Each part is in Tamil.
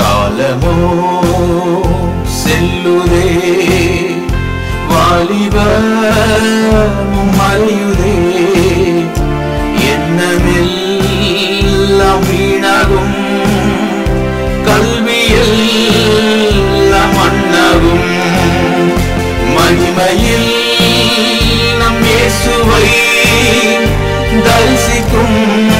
காலமோ செல்லுதே, வாலிபமும் மறையுதே, எண்ணமெல்லாம் வீணாகும், கல்வியெல்லாம் மண்ணாகும். மகிமையில் நம் இயேசுவை தரிசிக்கும்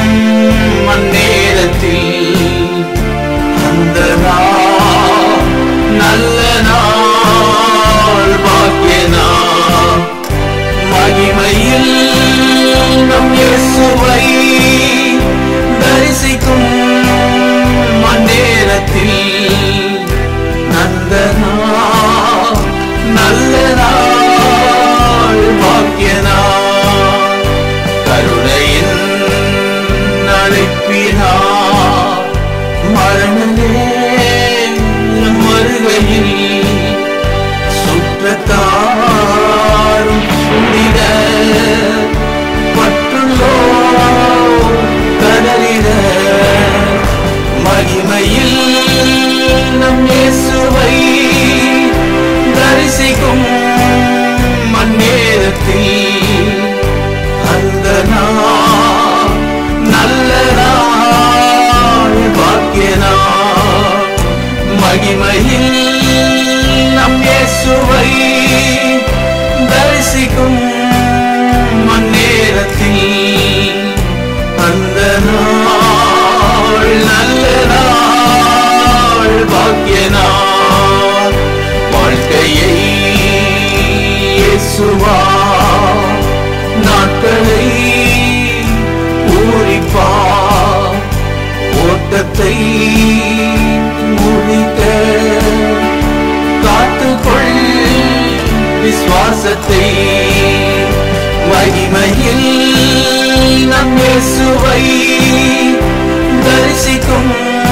அந்நேரத்தில் அந்த நாள் நல்ல நாள், பாக்கிய நாள். மகிமையில் நம் இயேசுவை தரிசிக்கும் அந்நேரத்தில் அந்த நாள் நல்ல நாள், பாக்கிய நாள். கருணையின் அழைப்பினார் மரணமே மறுகையில் சுற்றத்தாரும் சுடிட பற்றுள்ளோ கதறிட. மகிமையில் நம் இயேசுவை தரிசிக்கும் அந்நேரத்தில் அந்த நாள் நல்ல நாள், பாக்கிய நாள். மகிமையில் நம் இயேசுவை தரிசிக்கும் அந்நேரத்தில் அந்த நாள் நல்ல நாள், பாக்கிய நாள். வாழ்க்கையை இயேசுவா நாட்களை பூரிப்பா, ஓட்டத்தை முடிக்க காத்துக்கொள் விசுவாசத்தை. மகிமையில் நம் இயேசுவை தரிசிக்கும்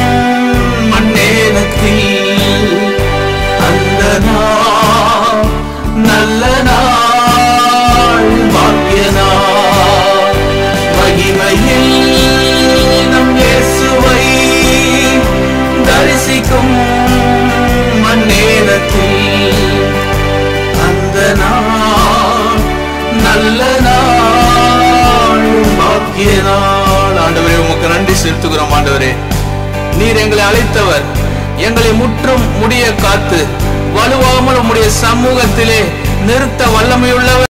அந்நேரத்தில் அந்த நாள் நல்ல நாள், பாக்கிய நாள். மகிமையில் நம் இயேசுவை தரிசிக்கும் அந்நேரத்தில் அந்த நாள் நல்ல நாள், பாக்கிய நாள். ஆண்டவரே, உமக்கு நன்றி செலுத்துகிறோம். ஆண்டவரே, நீர் எங்களை அழைத்தவர், எங்களை முற்றும் முடிய காத்து வலுவாமல் உம்முடைய சமூகத்திலே நிறுத்த வல்லமையுள்ளவர்.